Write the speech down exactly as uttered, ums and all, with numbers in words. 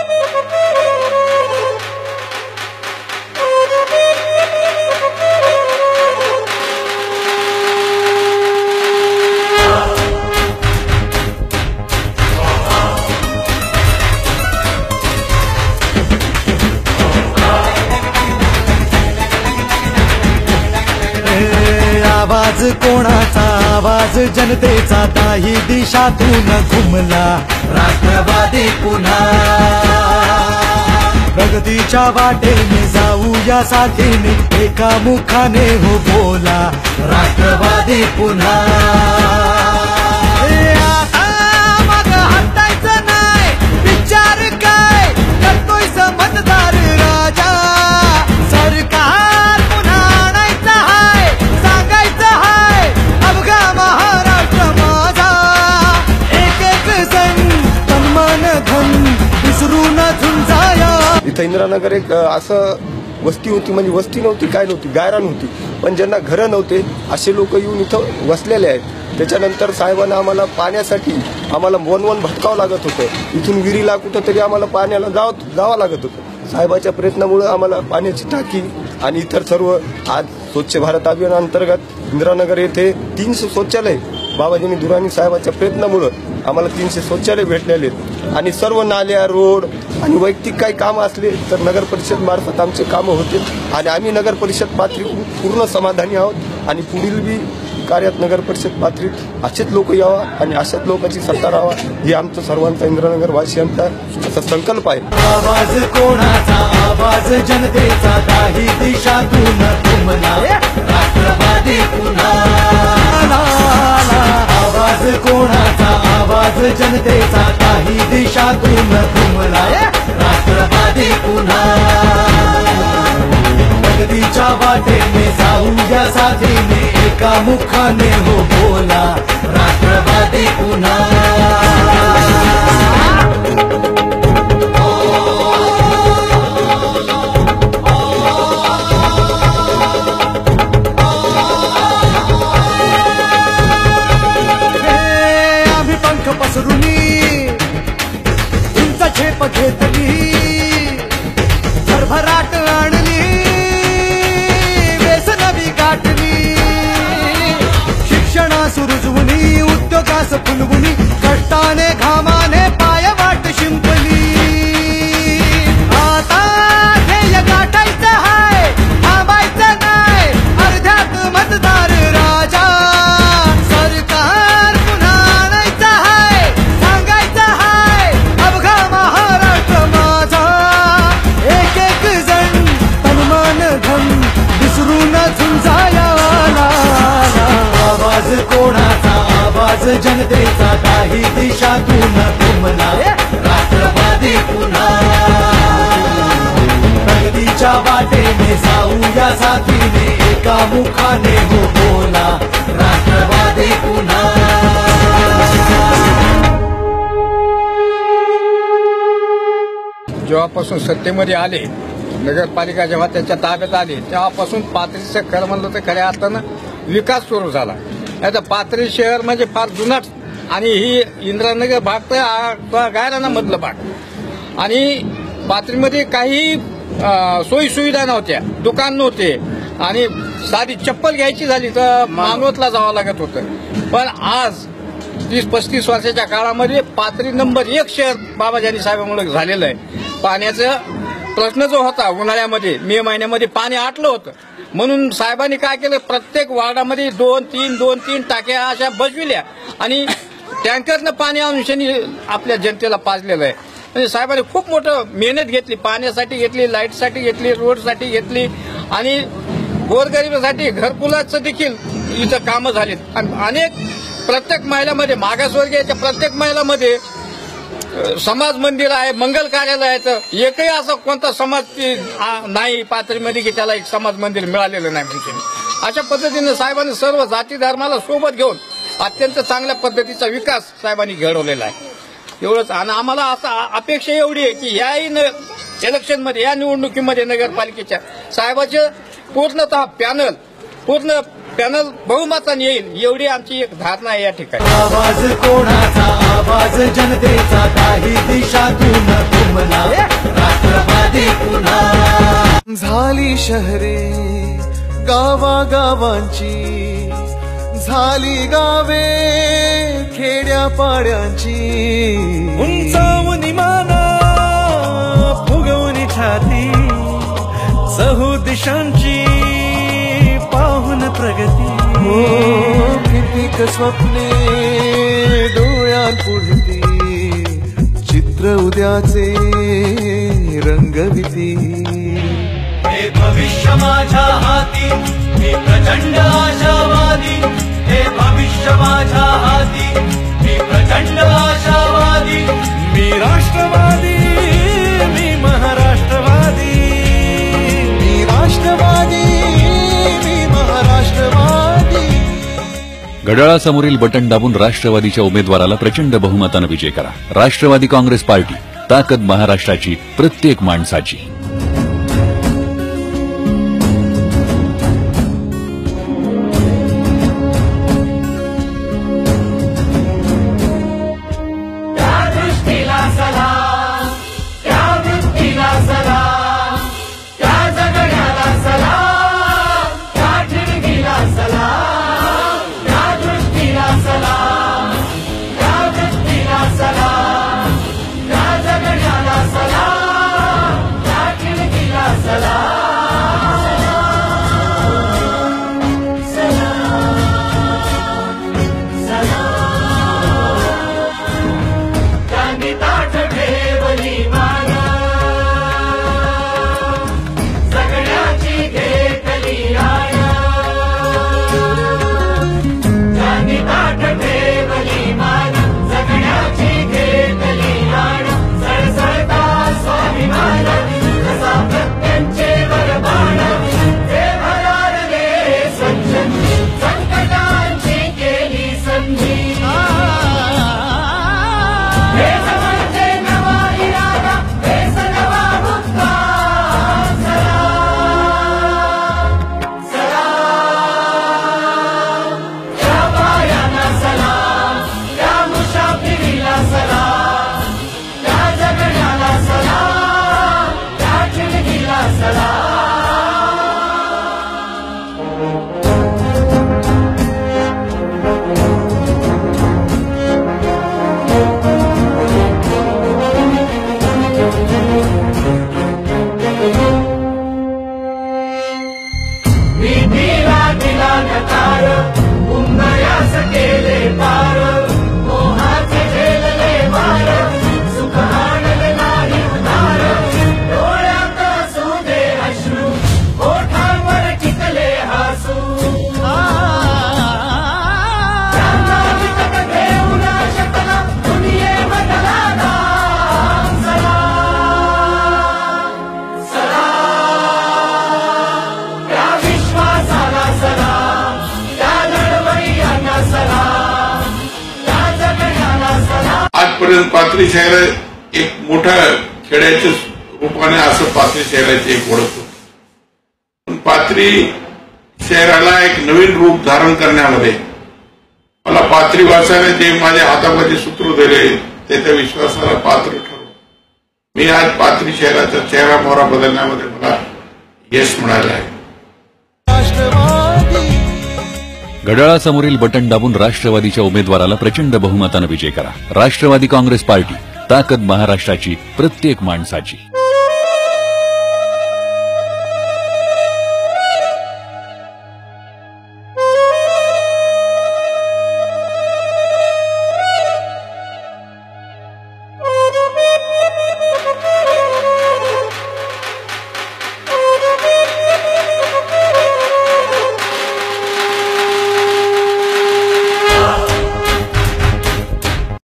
आवाज कोणाचा आवाज जनतेचा काही दिशातून घुमला राष्ट्रवादी पुन्हा प्रगतीच्या वाटेने जाऊया साथीने एका मुखाने हो बोला राष्ट्रवादी पुन्हा मग हटायचं नाही विचार काय करतोय समजदार राजा सरकार पुन्हा आणायचं हाय सांगायचं हाय अवघा महाराष्ट्र माझा एक एक जण तन्मन धन विसरून झुंजाया। इथं इंदिरानगर एक असं वस्ती होती, म्हणजे वस्ती नव्हती काय नव्हती गायरान होती, पण ज्यांना घरं नव्हते असे लोक येऊन इथं वसलेले आहेत। त्याच्यानंतर साहेबांना आम्हाला पाण्यासाठी आम्हाला वन वन भटकावं लागत होतं, इथून विहिरीला कुठं तरी आम्हाला पाण्याला जावं जावं लागत होतं। साहेबाच्या प्रयत्नामुळे आम्हाला पाण्याची टाकी आणि इतर सर्व आज स्वच्छ भारत अभियान अंतर्गत इंदिरानगर येथे तीनशे शौचालय बाबाजींनी दुराणी साहेबाच्या प्रयत्नामुळे आम्हाला तीनशे शौचालय भेटलेले आहेत आणि सर्व नाल्या रोड आणि वैयक्तिक काही कामं असले तर नगर परिषद मार्फत आमचे कामं होतील आणि आम्ही नगर परिषद पातळीवर पूर्ण समाधानी आहोत आणि पुढील बी कार्यात नगर परिषद पातळीत असेच लोक यावा आणि अशाच लोकांची सत्ता राहावा ही आमचा सर्वांचा इंदिरानगर वासियांचा असा संकल्प आहे। आवाज कोणाचा आवाज जनतेचा काही दिशातून घुमला राष्ट्रवादी पुन्हा आवाज कोणाचा आवाज जनतेचा काही दिशातून घुमला राष्ट्रवादी पुन्हा प्रगतीच्या वाटेने जाऊया साथीने एका मुखाने हो बोला राष्ट्रवादी पुन्हा। आम्ही पंख पसरुनी उंच झेप घेतली भरभराट आणली व्यसनवी गाठली शिक्षणा सुरुजवुनी उद्योगास फुलवुनी कष्टाने घामाने पायवाट शिंपली आता ध्येय गाठायचं हाय थांबायचं नाही अर्ध्यात मतदार राजा सरकार पुन्हा आणायचं हाय सांगायचं हाय अवघा महाराष्ट्र माझा एक एक जण तन्मन धन विसरून झुंजाया। आवाज कोणाचा आवाज जनतेचा काही दिशातून घुमला राष्ट्रवादी पुन्हा प्रगतीच्या वाटेने जाऊया साथीने एका मुखाने हो बोला राष्ट्रवादी पुन्हा। जेव्हापासून सत्तेमध्ये आले नगरपालिका जेव्हा त्याच्या ताब्यात आली तेव्हापासून पाथरीचं खरं म्हणलं तर खऱ्या अर्थानं विकास सुरू झाला। आता पाथरी शहर म्हणजे फार जुनाट आणि ही इंदिरानगर भाग तर गायरानामधलं भाग आणि पाथरीमध्ये काही सोयी सुविधा नव्हत्या, दुकान नव्हते आणि साधी चप्पल घ्यायची झाली तर मानवतला जावं लागत होतं। पण आज तीस पस्तीस वर्षाच्या काळामध्ये पाथरी नंबर एक शहर बाबाजानी साहेबांमुळे झालेलं आहे। पाण्याचा प्रश्न जो होता उन्हाळ्यामध्ये मे महिन्यामध्ये पाणी आटलं होतं म्हणून साहेबांनी काय केलं प्रत्येक वार्डामध्ये दोन तीन दोन तीन टाक्या अशा बसविल्या आणि टँकरनं पाणी आणून आपल्या जनतेला पाजलेलं आहे। म्हणजे साहेबांनी खूप मोठं मेहनत घेतली, पाण्यासाठी घेतली, लाईटसाठी घेतली, रोडसाठी घेतली आणि गोरगरिबासाठी घरकुलाचं देखील इथं कामं झालीत आणि अनेक प्रत्येक महिलामध्ये मागासवर्गीयाच्या प्रत्येक महिलामध्ये समाज मंदिर आहे, मंगल कार्यालय आहे, तर एकही असं कोणता समाज नाही पाथरीमध्ये की त्याला एक समाज मंदिर मिळालेलं नाही म्हणजे अशा पद्धतीने साहेबांनी सर्व जाती धर्माला सोबत घेऊन अत्यंत चांगल्या पद्धतीचा विकास साहेबांनी घडवलेला आहे। एवढंच आणि आम्हाला आता अपेक्षा एवढी आहे की याही इलेक्शनमध्ये या निवडणुकीमध्ये नगरपालिकेच्या साहेबाचे पूर्णतः पॅनल पूर्ण पॅनल बहुमताने येईल एवढी आमची एक धारणा आहे या ठिकाणी. आवाज कोणाचा, आवाज जनतेचा, काही दिशातून तुमला राष्ट्रवादी पुन्हा. झाली शहरे गावागावांची, झाली गावे खेड्यापाड्यांची, उंचावून माना फुगवून छाती, चहू दिशांची पाहून प्रगती. हो कितीक स्वप्ने डोळ्यात पुढती, चित्र उद्याचे रंगविती. हे भविष्य माझ्या हाती, मी प्रचंड आशावादी. हे भविष्य माझ्या हाती, मी प्रचंड आशावादी. मी राष्ट्रवादी, मी महाराष्ट्रवादी, मी राष्ट्रवादी, मी महाराष्ट्रवादी. घड्याळासमोरील बटन दाबून राष्ट्रवादीच्या उमेदवाराला प्रचंड बहुमतानं विजय करा. राष्ट्रवादी काँग्रेस पार्टी, ताकद महाराष्ट्राची, प्रत्येक माणसाची. आजपर्यंत पाथरी शहर एक मोठ्या खेड्याच्या रूपाने असं पाथरी शहराची एक ओळख होती. पण पाथरी शहराला एक नवीन रूप धारण करण्यामध्ये मला पाथरी वासाने जे माझ्या हातामध्ये सूत्र दिले त्याच्या विश्वासाला पात्र ठरवून मी आज पाथरी शहराचा चेहरा मोहरा बदलण्यामध्ये मला यश मिळालं आहे. घड्याळासमोरील बटन दाबून राष्ट्रवादीच्या उमेदवाराला प्रचंड बहुमतानं विजय करा. राष्ट्रवादी काँग्रेस पार्टी, ताकद महाराष्ट्राची, प्रत्येक माणसाची.